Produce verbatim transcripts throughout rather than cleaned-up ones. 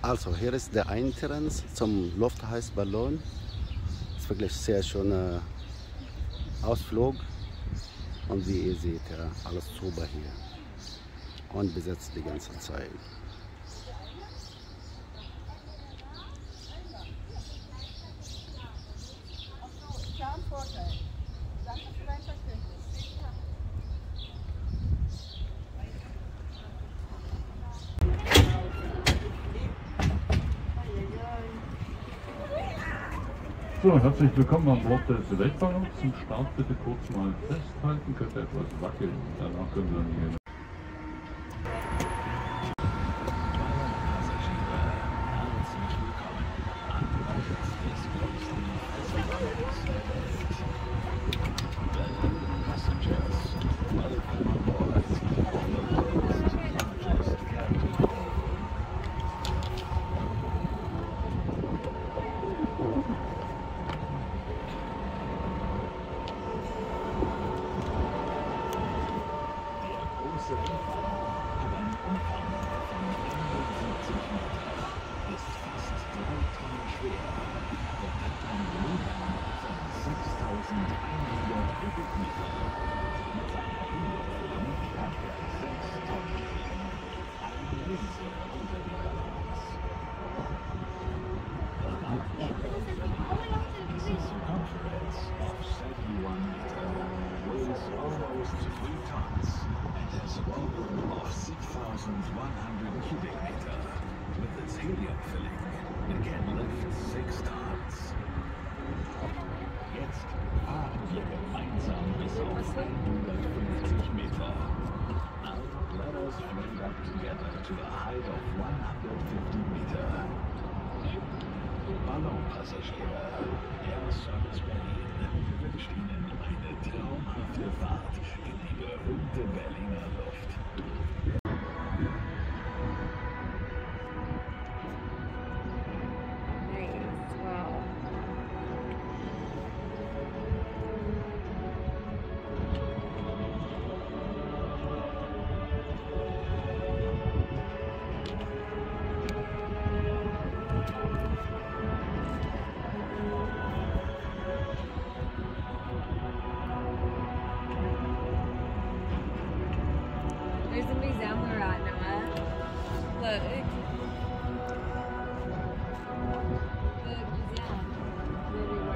Also hier ist der Entrance zum Luftheißballon. Das ist wirklich sehr schöner Ausflug. Und wie ihr seht, ja, alles super hier. Und besetzt die ganze Zeit. So, herzlich willkommen an Bord des Weltballons. Zum Start bitte kurz mal festhalten, könnt ihr etwas wackeln, danach können wir dann gehen. Ballonpassagiere, Air Service Berlin wünscht Ihnen eine traumhafte Fahrt in die berühmte Berliner Luft. There's a museum we're at, Noah. Look. The museum where we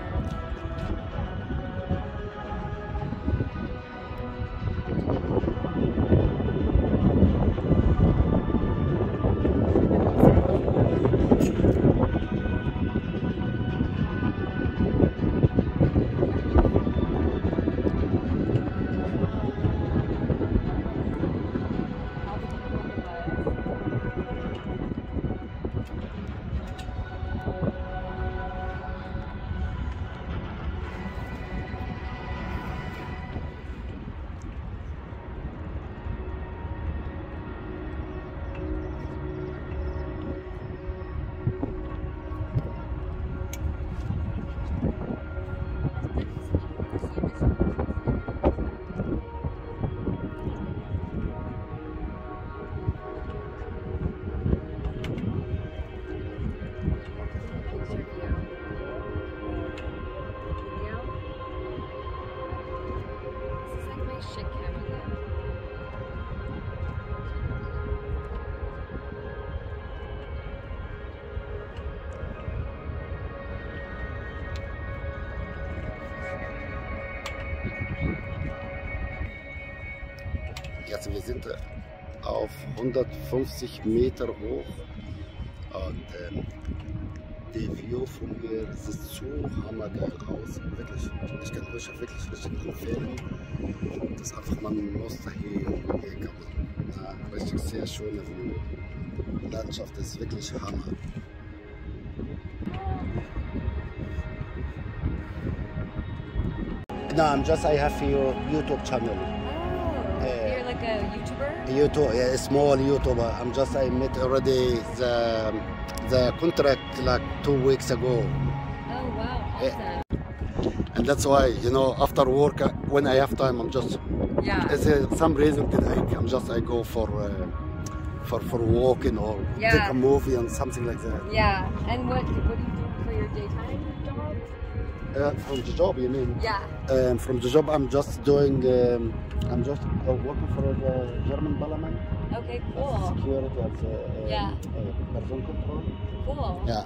Jetzt, wir sind auf hundertfünfzig Meter hoch und ähm, die View von hier sieht so hammergeil aus. Wirklich, ich kann euch wirklich richtig empfehlen. Das einfach, man muss da hier, hier kommen. Ja, richtig sehr schöne View. Die Landschaft ist wirklich Hammer. No, I'm just, I have your YouTube channel. Oh, you're like a YouTuber? YouTube, yeah, a small YouTuber. I'm just, I met already the, the contract like two weeks ago. Oh, wow, awesome. Yeah. And that's why, you know, after work, when I have time, I'm just, Yeah. there's uh, some reason that I, I'm just, I go for uh, for, for walking or Yeah. take a movie and something like that. Yeah. And what what do you do for your daytime job? Uh, from the job, you mean? Yeah. Um, from the job, I'm just doing. Um, I'm just uh, working for the German Parliament. Okay, As cool. security, as uh, um, Yeah. uh, person control. Cool. Yeah.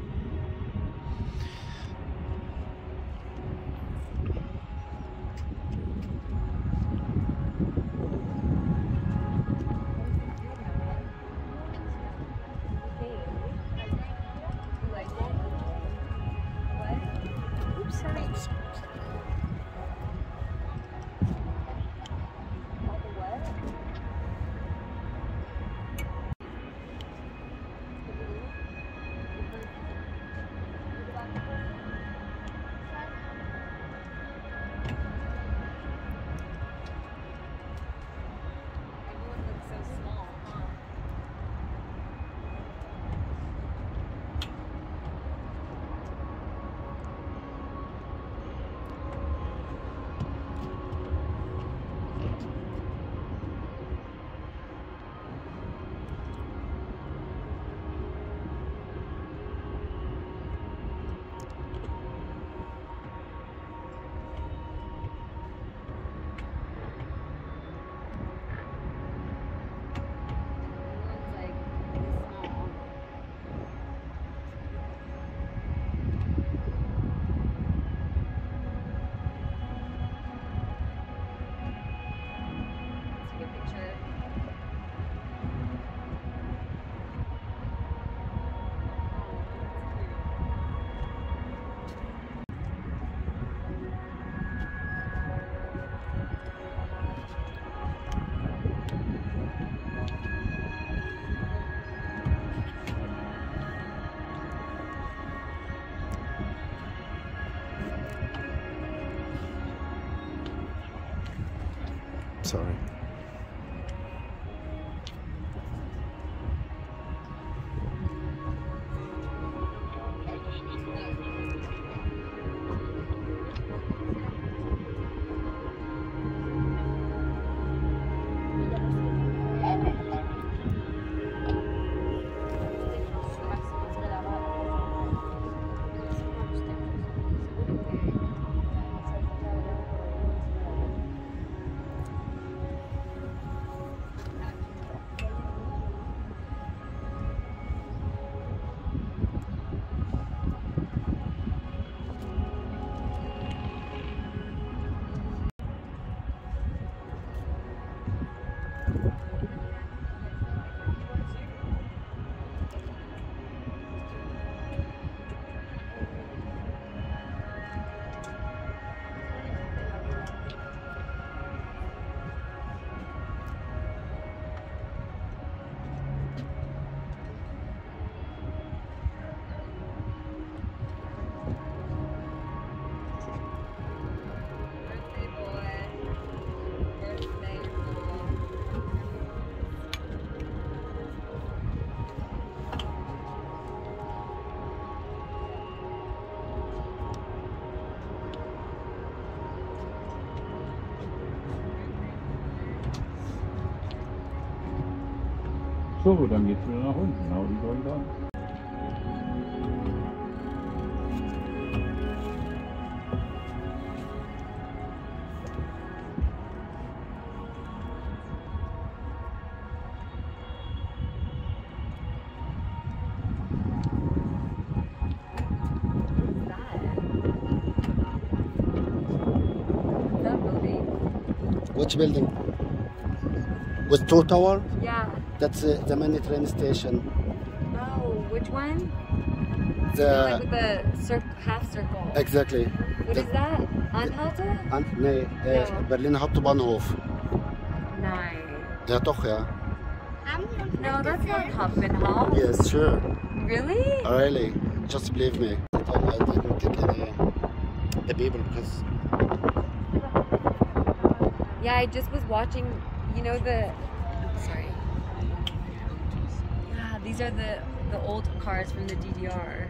Sorry. So, dann geht's wieder nach unten. How die going down? Which building? With two tower? Yeah. That's uh, the mini train station. Oh, which one? The Like with the cir half circle. exactly. What the, is that? Anhalter? An, nee, äh, No. Berlin Hauptbahnhof. Nine. Ja, doch, ja. No, that's not Hauptbahnhof. Yes, sure. Really? Really, just believe me. I didn't get any the people because Yeah, I just was watching, you know the, sorry. Yeah, these are the, the old cars from the D D R.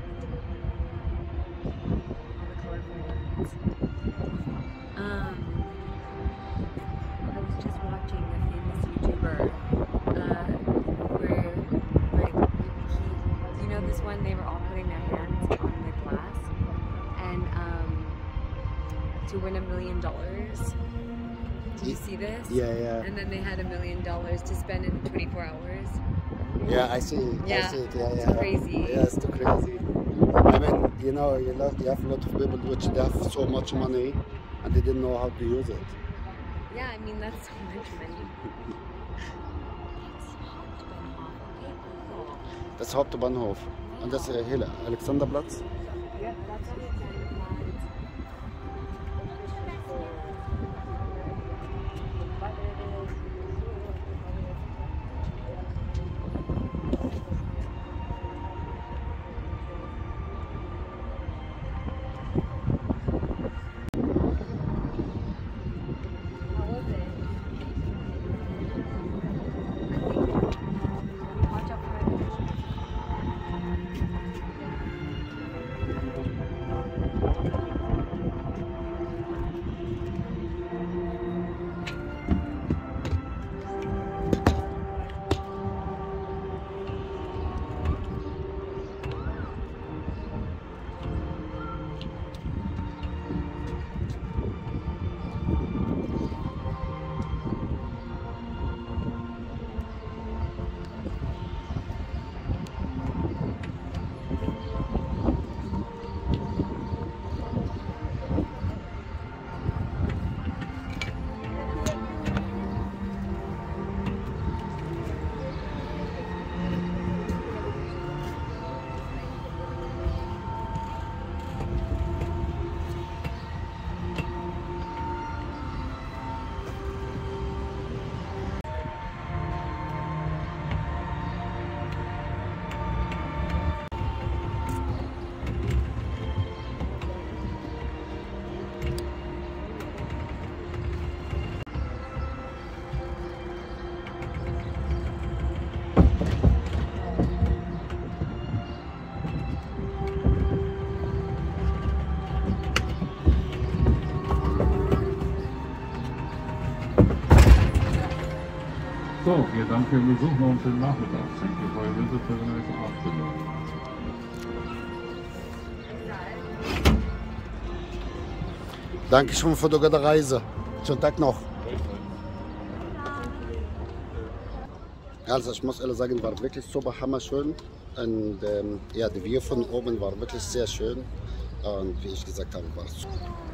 All the colorful ones. Um, I was just watching a famous YouTuber, uh, where one, they were all putting their hands on the glass and um, to win a million dollars. Did you see this? Yeah, yeah. And then they had a million dollars to spend in twenty-four hours. Yeah, I see. Yeah, I see it. Yeah, it's yeah. crazy. Yeah, it's too crazy. I mean, you know, you, lo- you have a lot of people which they have so much money and they didn't know how to use it. Yeah, I mean, that's so much money. Das ist Hauptbahnhof. Und das ist hier, Alexanderplatz. Yeah, that's what it's like. How was it? Watch out for it. So, vielen Dank für den Besuch, noch einen schönen Nachmittag. Thank you for your visit, have a nice afternoon. Dankeschön für die Reise. Schönen Tag noch. Also ich muss ehrlich sagen, war wirklich super hammerschön. Und ähm, ja, die View von oben war wirklich sehr schön. Und wie ich gesagt habe, war es gut.